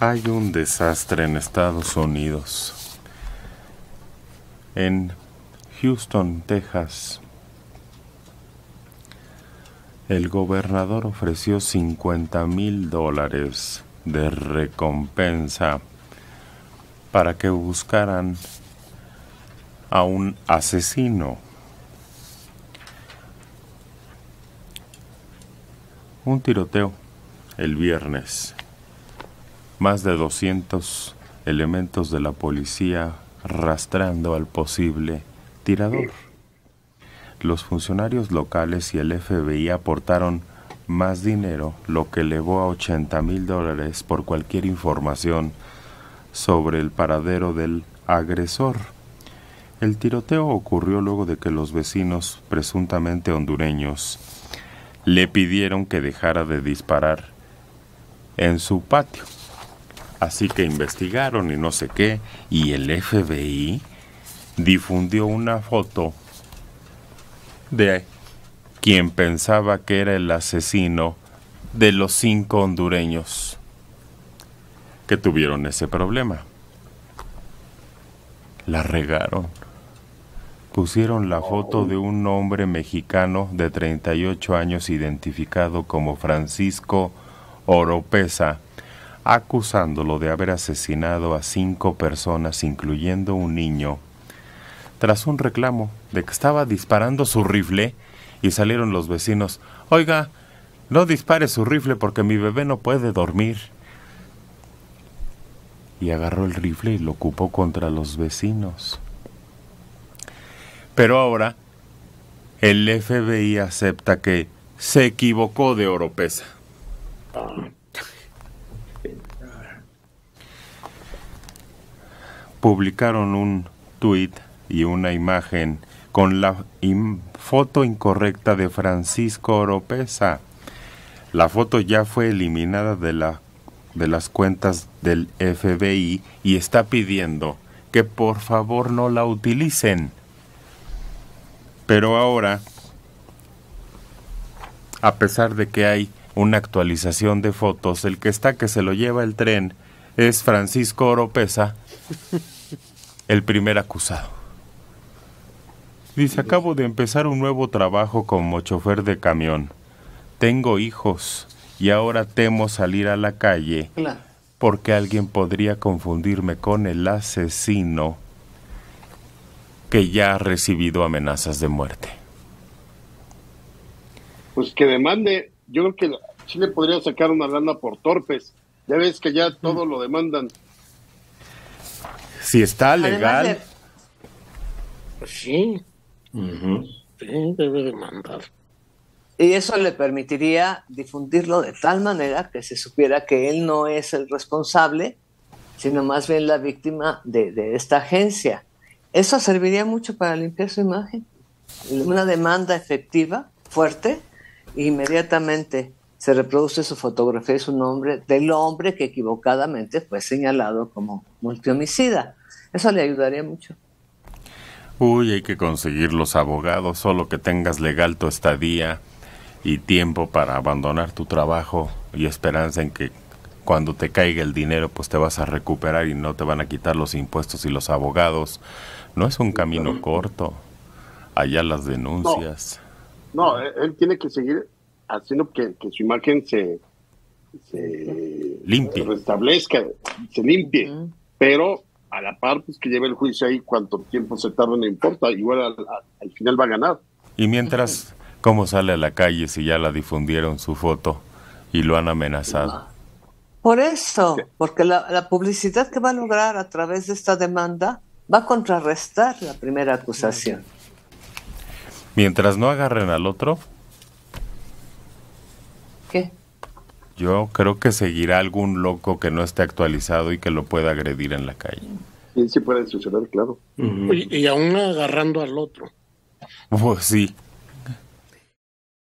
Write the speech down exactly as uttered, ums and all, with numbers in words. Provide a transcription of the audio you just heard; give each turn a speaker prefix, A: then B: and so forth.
A: Hay un desastre en Estados Unidos. En Houston, Texas, el gobernador ofreció cincuenta mil dólares de recompensa para que buscaran a un asesino. Un tiroteo el viernes. Más de doscientos elementos de la policía rastreando al posible tirador. Los funcionarios locales y el F B I aportaron más dinero, lo que elevó a ochenta mil dólares por cualquier información sobre el paradero del agresor. El tiroteo ocurrió luego de que los vecinos, presuntamente hondureños, le pidieron que dejara de disparar en su patio. Así que investigaron y no sé qué, y el F B I difundió una foto de quien pensaba que era el asesino de los cinco hondureños que tuvieron ese problema. La regaron. Pusieron la foto de un hombre mexicano de treinta y ocho años identificado como Francisco Oropeza, acusándolo de haber asesinado a cinco personas, incluyendo un niño, tras un reclamo de que estaba disparando su rifle, y salieron los vecinos: oiga, no dispare su rifle porque mi bebé no puede dormir. Y agarró el rifle y lo ocupó contra los vecinos. Pero ahora el F B I acepta que se equivocó de Oropeza. Publicaron un tuit y una imagen con la im- foto incorrecta de Francisco Oropeza. La foto ya fue eliminada de, la, de las cuentas del F B I y está pidiendo que por favor no la utilicen. Pero ahora, a pesar de que hay una actualización de fotos, el que está que se lo lleva el tren es Francisco Oropeza, el primer acusado. Dice: acabo de empezar un nuevo trabajo como chofer de camión. Tengo hijos y ahora temo salir a la calle porque alguien podría confundirme con el asesino que ya ha recibido amenazas de muerte.
B: Pues que demande. Yo creo que sí le podría sacar una lana por torpes. Ya ves que ya todo lo demandan.
A: Si está legal.
C: De... Pues sí. Uh-huh. Sí, debe demandar. Y eso le permitiría difundirlo de tal manera que se supiera que él no es el responsable, sino más bien la víctima de, de esta agencia. Eso serviría mucho para limpiar su imagen. Una demanda efectiva, fuerte, e inmediatamente se reproduce su fotografía y su nombre del hombre que equivocadamente fue señalado como multihomicida. Eso le ayudaría mucho.
A: Uy, hay que conseguir los abogados, solo que tengas legal tu estadía y tiempo para abandonar tu trabajo y esperanza en que cuando te caiga el dinero pues te vas a recuperar y no te van a quitar los impuestos y los abogados. No es un camino corto. Allá las denuncias.
B: No, no él, él tiene que seguir haciendo que, que su imagen se, se
A: limpie,
B: se restablezca, se limpie, uh-huh. Pero a la par pues que lleve el juicio ahí, cuánto tiempo se tarda no importa, igual al, al, al final va a ganar.
A: Y mientras, ¿cómo sale a la calle si ya la difundieron su foto y lo han amenazado?
C: Por eso, porque la, la publicidad que va a lograr a través de esta demanda va a contrarrestar la primera acusación.
A: Mientras no agarren al otro,
C: ¿qué?
A: Yo creo que seguirá algún loco que no esté actualizado y que lo pueda agredir en la calle.
B: Sí, sí puede suceder, claro.
D: Uh-huh. Y, y aún agarrando al otro.
A: Pues sí.